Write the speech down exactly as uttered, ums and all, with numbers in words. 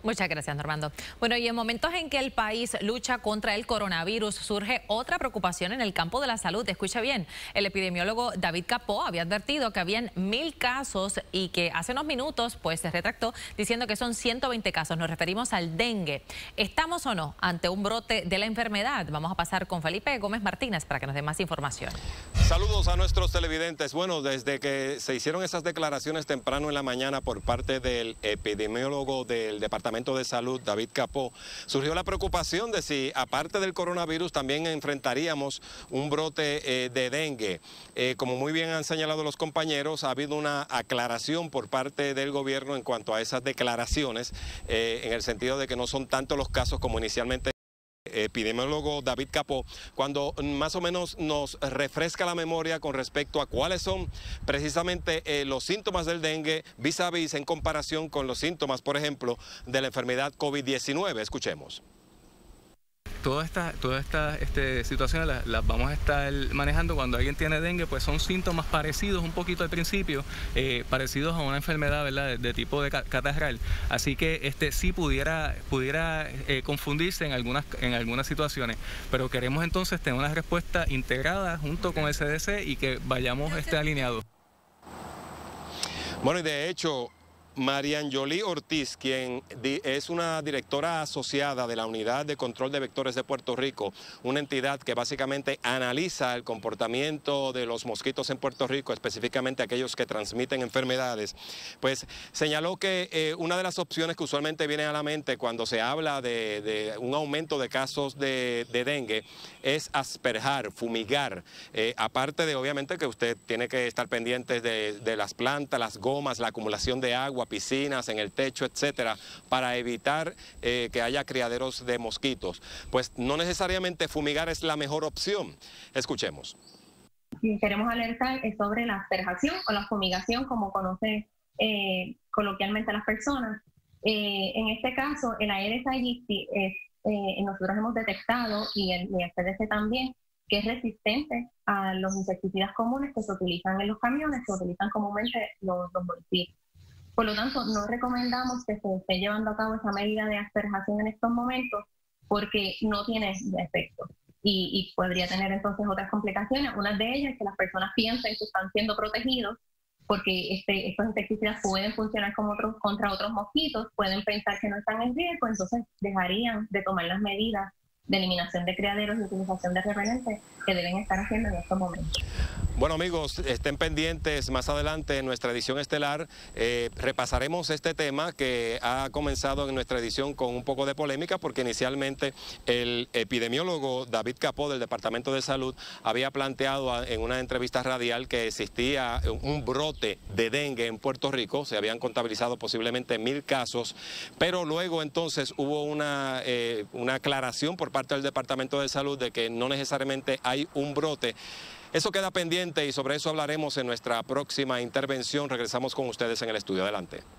Muchas gracias, Normando. Bueno, y en momentos en que el país lucha contra el coronavirus, surge otra preocupación en el campo de la salud. Escucha bien, el epidemiólogo David Capó había advertido que habían mil casos y que hace unos minutos pues se retractó diciendo que son ciento veinte casos. Nos referimos al dengue. ¿Estamos o no ante un brote de la enfermedad? Vamos a pasar con Felipe Gómez Martínez para que nos dé más información. Saludos a nuestros televidentes. Bueno, desde que se hicieron esas declaraciones temprano en la mañana por parte del epidemiólogo del Departamento de Salud, David Capó, surgió la preocupación de si, aparte del coronavirus, también enfrentaríamos un brote eh, de dengue. Eh, como muy bien han señalado los compañeros, ha habido una aclaración por parte del gobierno en cuanto a esas declaraciones, eh, en el sentido de que no son tantos los casos como inicialmente epidemiólogo David Capó, cuando más o menos nos refresca la memoria con respecto a cuáles son precisamente eh, los síntomas del dengue vis a vis en comparación con los síntomas, por ejemplo, de la enfermedad COVID diecinueve. Escuchemos. Todas estas toda esta, este, situaciones las, las vamos a estar manejando cuando alguien tiene dengue, pues son síntomas parecidos un poquito al principio, eh, parecidos a una enfermedad, ¿verdad?, de, de tipo de catarral. Así que este sí pudiera, pudiera eh, confundirse en algunas, en algunas situaciones, pero queremos entonces tener una respuesta integrada junto con el C D C y que vayamos este, alineados. Bueno, y de hecho, Marianjolí Ortiz, quien es una directora asociada de la Unidad de Control de Vectores de Puerto Rico, una entidad que básicamente analiza el comportamiento de los mosquitos en Puerto Rico, específicamente aquellos que transmiten enfermedades, pues señaló que eh, una de las opciones que usualmente vienen a la mente cuando se habla de, de un aumento de casos de, de dengue es asperjar, fumigar, eh, aparte de obviamente que usted tiene que estar pendiente de, de las plantas, las gomas, la acumulación de agua, piscinas, en el techo, etcétera, para evitar eh, que haya criaderos de mosquitos. Pues no necesariamente fumigar es la mejor opción. Escuchemos. Si queremos alertar es sobre la asperjación o la fumigación, como conocen eh, coloquialmente las personas. Eh, en este caso, el Aedes aegypti, es, eh, nosotros hemos detectado, y el, y el C D C también, que es resistente a los insecticidas comunes que se utilizan en los camiones, que utilizan comúnmente los, los municipios. Por lo tanto, no recomendamos que se esté llevando a cabo esa medida de asperjación en estos momentos porque no tiene efecto y, y podría tener entonces otras complicaciones. Una de ellas es que las personas piensen que están siendo protegidos porque este, estos insecticidas pueden funcionar como otros, contra otros mosquitos, pueden pensar que no están en riesgo, entonces dejarían de tomar las medidas de eliminación de criaderos y utilización de repelentes que deben estar haciendo en estos momentos. Bueno, amigos, estén pendientes más adelante en nuestra edición estelar. Eh, repasaremos este tema que ha comenzado en nuestra edición con un poco de polémica porque inicialmente el epidemiólogo David Capó del Departamento de Salud había planteado en una entrevista radial que existía un brote de dengue en Puerto Rico. Se habían contabilizado posiblemente mil casos, pero luego entonces hubo una, eh, una aclaración por parte del Departamento de Salud de que no necesariamente hay un brote. Eso queda pendiente y sobre eso hablaremos en nuestra próxima intervención. Regresamos con ustedes en el estudio. Adelante.